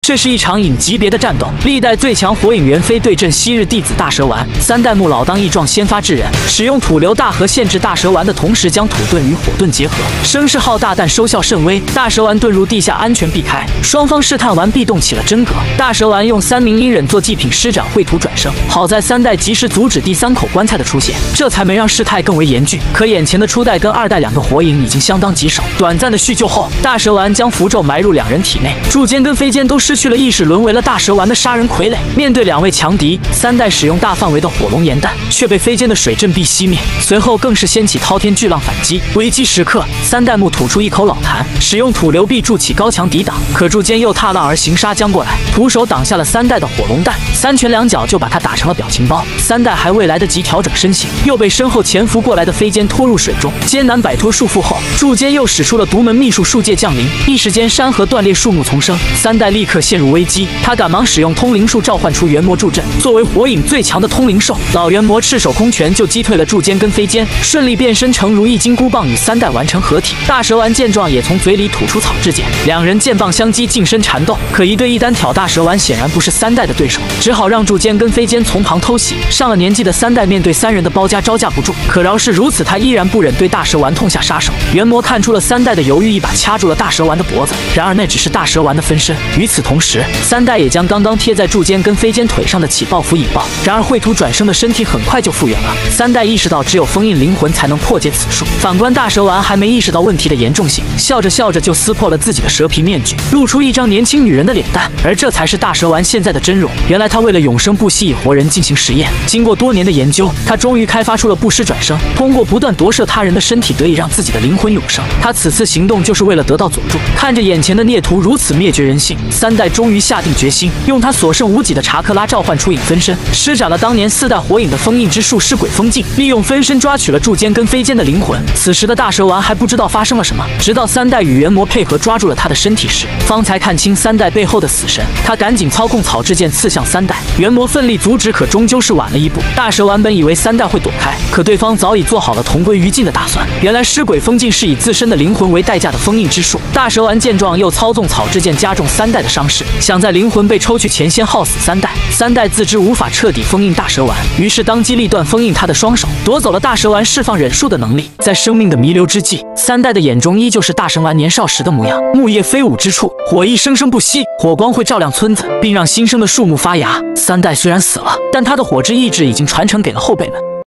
这是一场影级别的战斗，历代最强火影猿飞对阵昔日弟子大蛇丸。三代目老当益壮先发制人，使用土流大河限制大蛇丸的同时，将土遁与火遁结合，声势浩大但收效甚微。大蛇丸遁入地下安全避开，双方试探完毕，动起了真格。大蛇丸用3名阴忍做祭品施展秽土转生，好在三代及时阻止第3口棺材的出现，这才没让事态更为严峻。可眼前的初代跟2代2个火影已经相当棘手，短暂的叙旧后，大蛇丸将符咒埋入2人体内，柱间跟飞间都失去了意识，沦为了大蛇丸的杀人傀儡。面对2位强敌，三代使用大范围的火龙岩弹，却被飞间的水阵壁熄灭，随后更是掀起滔天巨浪反击。危机时刻，三代目吐出一口老痰，使用土流壁筑起高墙抵挡，可柱间又踏浪而行杀将过来，徒手挡下了三代的火龙弹，3拳2脚就把他打成了表情包。三代还未来得及调整身形，又被身后潜伏过来的飞间拖入水中，艰难摆脱束缚后，柱间又使出了独门秘术树界降临，一时间山河断裂，树木丛生。三代立刻陷入危机，他赶忙使用通灵术召唤出元魔助阵，作为火影最强的通灵兽，老元魔赤手空拳就击退了柱间跟飞间，顺利变身成如意金箍棒与三代完成合体。大蛇丸见状也从嘴里吐出草雉剑，2人剑棒相击，近身缠斗。可1对1单挑大蛇丸显然不是三代的对手，只好让柱间跟飞间从旁偷袭。上了年纪的三代面对3人的包夹招架不住，可饶是如此，他依然不忍对大蛇丸痛下杀手。元魔看出了三代的犹豫，一把掐住了大蛇丸的脖子，然而那只是大蛇丸的分身。与此同时，三代也将刚刚贴在柱间跟飞间腿上的起爆符引爆，然而秽土转生的身体很快就复原了。三代意识到只有封印灵魂才能破解此术，反观大蛇丸还没意识到问题的严重性，笑着笑着就撕破了自己的蛇皮面具，露出一张年轻女人的脸蛋，而这才是大蛇丸现在的真容。原来他为了永生不息以活人进行实验，经过多年的研究，他终于开发出了不尸转生，通过不断夺舍他人的身体，得以让自己的灵魂永生。他此次行动就是为了得到佐助。看着眼前的孽徒如此灭绝人性，三代终于下定决心，用他所剩无几的查克拉召唤出影分身，施展了当年4代火影的封印之术尸鬼封禁，利用分身抓取了柱间跟飞间的灵魂。此时的大蛇丸还不知道发生了什么，直到三代与元魔配合抓住了他的身体时，方才看清三代背后的死神。他赶紧操控草雉剑刺向三代，元魔奋力阻止，可终究是晚了一步。大蛇丸本以为三代会躲开，可对方早已做好了同归于尽的打算。原来尸鬼封禁是以自身的灵魂为代价的封印之术。大蛇丸见状，又操纵草雉剑加重三代的伤势，想在灵魂被抽取前先耗死三代。三代自知无法彻底封印大蛇丸，于是当机立断封印他的双手，夺走了大蛇丸释放忍术的能力。在生命的弥留之际，三代的眼中依旧是大蛇丸年少时的模样，木叶飞舞之处，火意生生不息，火光会照亮村子，并让新生的树木发芽。三代虽然死了，但他的火之意志已经传承给了后辈们。